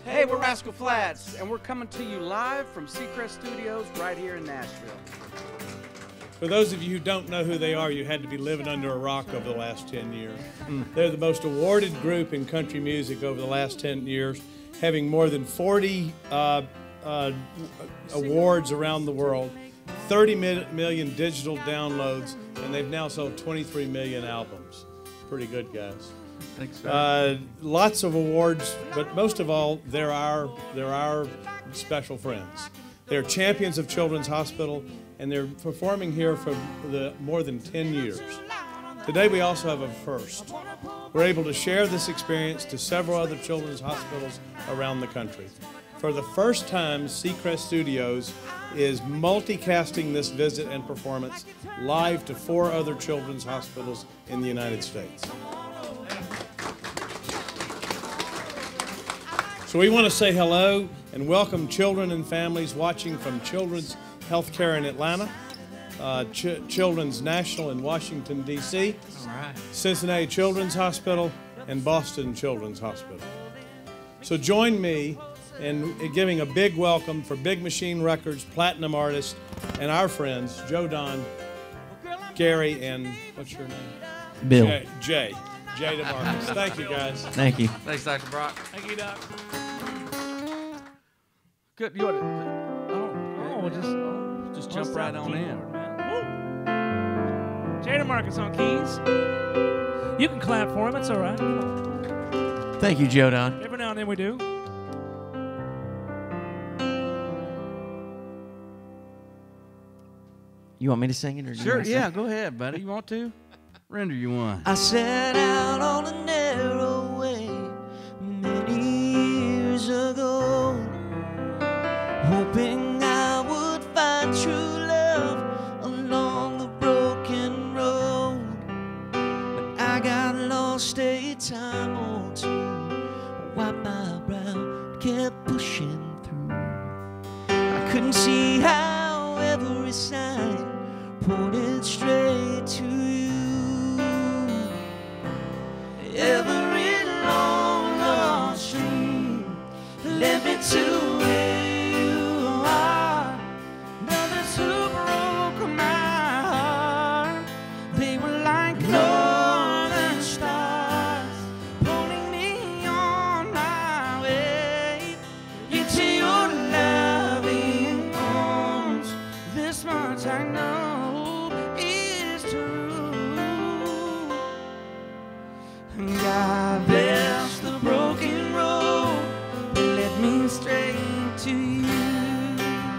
Hey, we're Rascal Flatts, and we're coming to you live from Seacrest Studios right here in Nashville. For those of you who don't know who they are, you had to be living under a rock over the last 10 years. They're the most awarded group in country music over the last 10 years, having more than 40 awards around the world, 30 million digital downloads, and they've now sold 23 million albums. Pretty good, guys. Thanks, sir. Lots of awards, but most of all, they're our special friends. They're champions of Children's Hospital, and they're performing here for more than 10 years. Today we also have a first. We're able to share this experience to several other children's hospitals around the country. For the first time, Seacrest Studios is multicasting this visit and performance live to 4 other children's hospitals in the United States. So we want to say hello and welcome children and families watching from Children's Healthcare in Atlanta, Children's National in Washington, D.C., Cincinnati Children's Hospital, and Boston Children's Hospital. So join me in giving a big welcome for Big Machine Records, platinum artists, and our friends, Joe Don, Gary, and what's your name? Bill. Jay DeMarcus. Thank you, guys. Thank you. Thanks, Dr. Brock. Thank you, Doc. Good. You want to? Just jump right on in. Jada Marcus on keys. You can clap for him. It's all right. Thank you, Joe Don. Every now and then we do. You want me to sing it or do you Sure. want to Yeah. sing? Go ahead, buddy. You want to? Render you one. I set out on a narrow way many years ago, hoping I would find true love along the broken road. But I got lost a time or two, wiped my brow, kept pushing through. I couldn't see how every sign pointed straight to you. Every long lost stream led me to where you are. Brothers who broke my heart, they were like northern stars, pulling me on my way into your loving arms. This much I know is true. God bless the broken road that led me straight to you.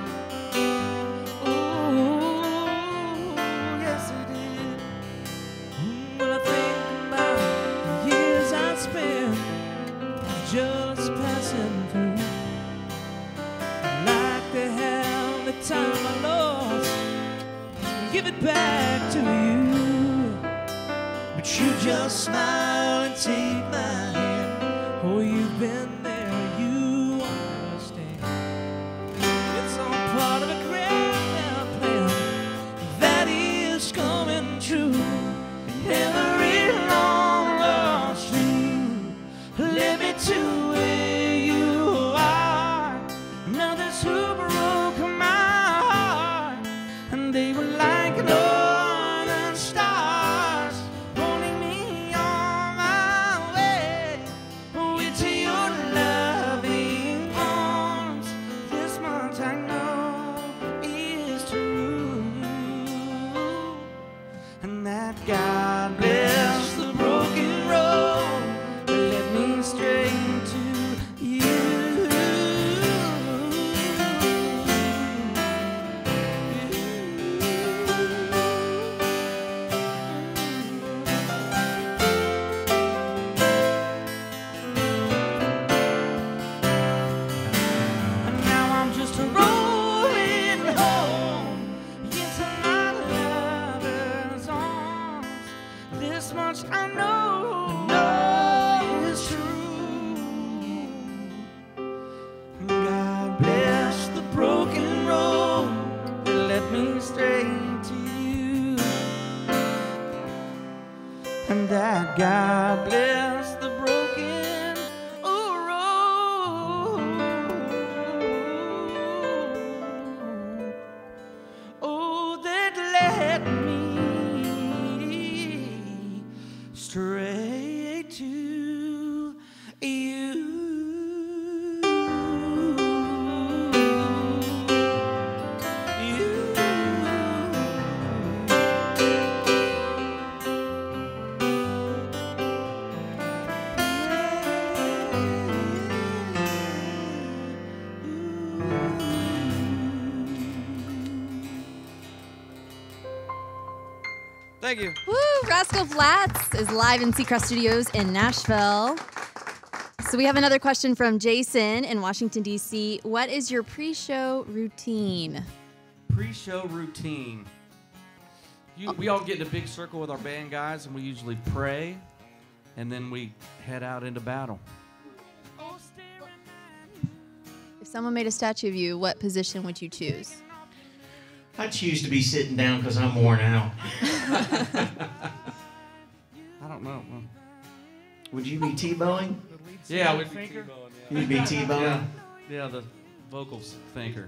Oh, yes it did. When I think about the years I spent just passing through, I'd like to have the time I lost and give it back to you. But you just smile and take my hand. Oh, you've been there, you understand. It's all part of a grand plan that is coming true. And every long lost dream led me to where you are. And others who broke my heart, and they were like northern stars, pulling me on my way into your loving arms. This much I know is true, and that God bless the broken road that led me straight to you. And now I'm just rolling home into my lover's arms. This much I know is true. God bless the broken road that led me straight to you. And that God bless the broken road straight to you. Thank you. Woo! Rascal Flatts is live in Seacrest Studios in Nashville. So we have another question from Jason in Washington, D.C. What is your pre-show routine? Pre-show routine. We all get in a big circle with our band guys, and we usually pray, and then we head out into battle. If someone made a statue of you, what position would you choose? I choose to be sitting down because I'm worn out. I don't know. Would you be T-bowing? Yeah, we'd be T-bowing. Yeah. You'd be T-bowing? Yeah, the vocals thinker.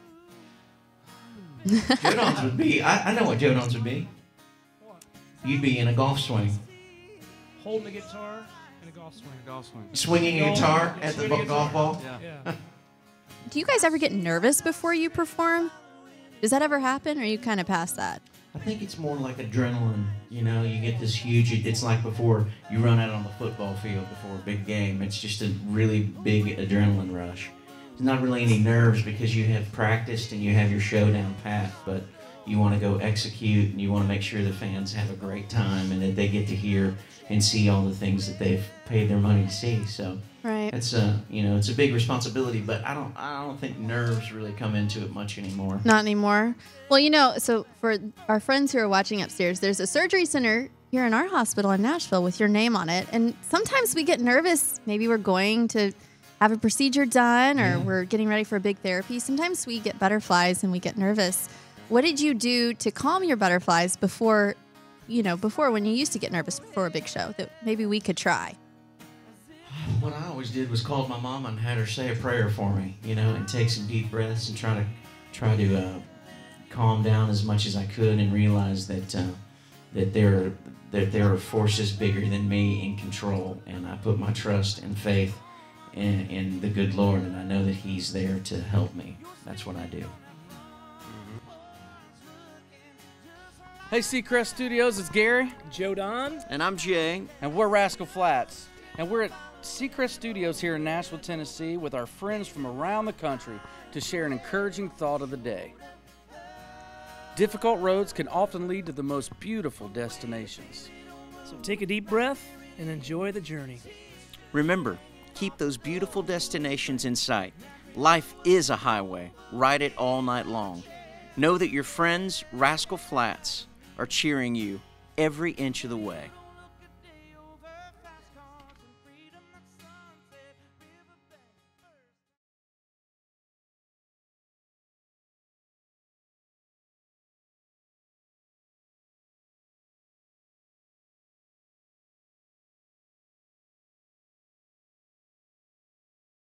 Joe would be. I know what Joe would be. You'd be in a golf swing. Holding a guitar and a golf swing. Golf swing. Swinging a guitar at the golf ball? Yeah. Do you guys ever get nervous before you perform? Does that ever happen, or are you kind of past that? I think it's more like adrenaline. You know, you get this huge, it's like before you run out on the football field before a big game. It's just a really big adrenaline rush. There's not really any nerves because you have practiced and you have your show down pat, but you want to go execute and you want to make sure the fans have a great time and that they get to hear and see all the things that they've paid their money to see. So right. it's it's a big responsibility, but I don't think nerves really come into it much anymore. Not anymore. Well, so for our friends who are watching upstairs, there's a surgery center here in our hospital in Nashville with your name on it, and sometimes we get nervous. Maybe we're going to have a procedure done, or we're getting ready for a big therapy. Sometimes we get butterflies and we get nervous. What did you do to calm your butterflies before when you used to get nervous before a big show that maybe we could try? What I always did was called my mama and had her say a prayer for me, and take some deep breaths and try to calm down as much as I could and realize that there are forces bigger than me in control, and I put my trust and faith in the good Lord, and I know that He's there to help me. That's what I do. Hey, Seacrest Studios, it's Gary. Joe Don. And I'm Jay. And we're Rascal Flatts. And we're at Seacrest Studios here in Nashville, Tennessee with our friends from around the country to share an encouraging thought of the day. Difficult roads can often lead to the most beautiful destinations. So take a deep breath and enjoy the journey. Remember, keep those beautiful destinations in sight. Life is a highway. Ride it all night long. Know that your friends, Rascal Flatts, are cheering you every inch of the way.